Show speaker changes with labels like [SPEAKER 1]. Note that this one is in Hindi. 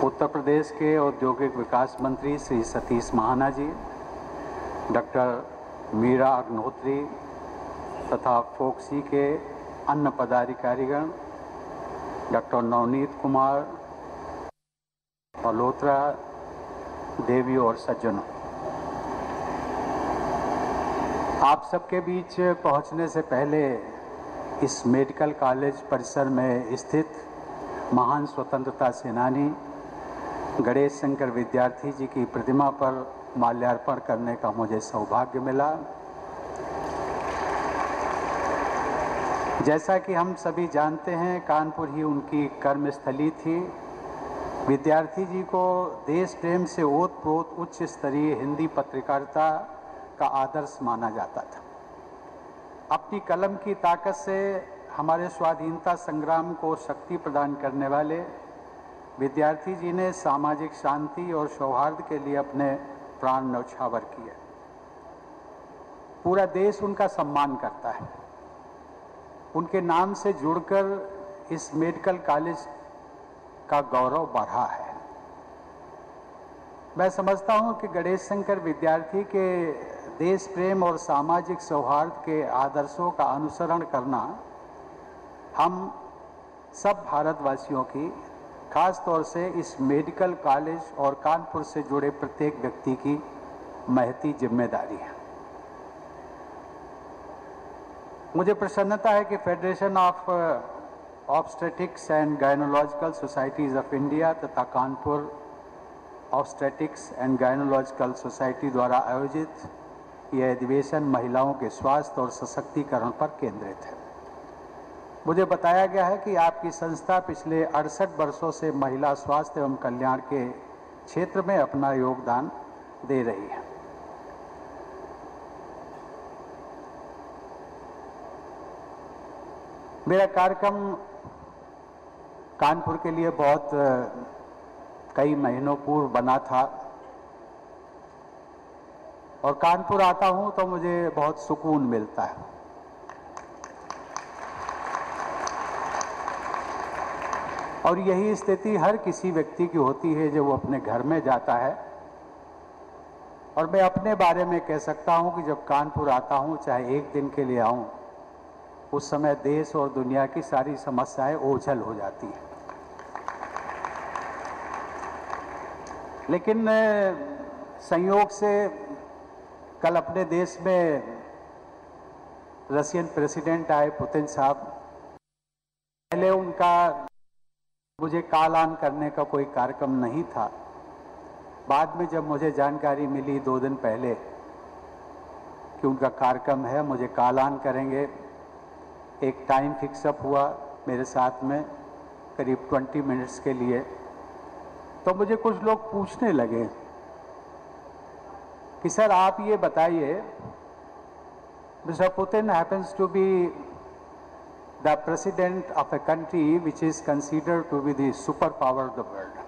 [SPEAKER 1] उत्तर प्रदेश के औद्योगिक विकास मंत्री श्री सतीश महाना जी, डॉक्टर मीरा अग्निहोत्री तथा फोक्सी के अन्य पदाधिकारीगण, डॉक्टर नवनीत कुमार मल्होत्रा, देवी और सज्जनों, आप सबके बीच पहुंचने से पहले इस मेडिकल कॉलेज परिसर में स्थित महान स्वतंत्रता सेनानी गणेश शंकर विद्यार्थी जी की प्रतिमा पर माल्यार्पण करने का मुझे सौभाग्य मिला। जैसा कि हम सभी जानते हैं, कानपुर ही उनकी कर्मस्थली थी। विद्यार्थी जी को देश प्रेम से ओतप्रोत उच्च स्तरीय हिंदी पत्रकारिता का आदर्श माना जाता था। अपनी कलम की ताकत से हमारे स्वाधीनता संग्राम को शक्ति प्रदान करने वाले विद्यार्थी जी ने सामाजिक शांति और सौहार्द के लिए अपने प्राण न्यौछावर किए। पूरा देश उनका सम्मान करता है। उनके नाम से जुड़कर इस मेडिकल कॉलेज का गौरव बढ़ा है। मैं समझता हूं कि गणेश शंकर विद्यार्थी के देश प्रेम और सामाजिक सौहार्द के आदर्शों का अनुसरण करना हम सब भारतवासियों की, खास तौर से इस मेडिकल कॉलेज और कानपुर से जुड़े प्रत्येक व्यक्ति की महती जिम्मेदारी है। मुझे प्रसन्नता है कि federation of obstetrics and gynaecological societies of India तथा Kanpur obstetrics and gynaecological society द्वारा आयोजित यह अधिवेशन महिलाओं के स्वास्थ्य और सशक्तिकरण पर केंद्रित है। मुझे बताया गया है कि आपकी संस्था पिछले 68 वर्षों से महिला स्वास्थ्य एवं कल्याण के क्षेत्र में अपना योगदान दे रही है। मेरा कार्यक्रम कानपुर के लिए बहुत कई महीनों पूर्व बना था और कानपुर आता हूं तो मुझे बहुत सुकून मिलता है। और यही स्थिति हर किसी व्यक्ति की होती है जब वो अपने घर में जाता है। और मैं अपने बारे में कह सकता हूं कि जब कानपुर आता हूं, चाहे एक दिन के लिए आऊं, उस समय देश और दुनिया की सारी समस्याएं ओझल हो जाती हैं। लेकिन संयोग से कल अपने देश में रशियन प्रेसिडेंट आए, पुतिन साहब। पहले उनका मुझे कॉल ऑन करने का कोई कार्यक्रम नहीं था। बाद में जब मुझे जानकारी मिली 2 दिन पहले कि उनका कार्यक्रम है, मुझे कॉल ऑन करेंगे, एक टाइम फिक्सअप हुआ मेरे साथ में करीब 20 मिनट्स के लिए। तो मुझे कुछ लोग पूछने लगे कि सर आप ये बताइए, mister Putin happens to be the president of a country which is considered to be the superpower of the world.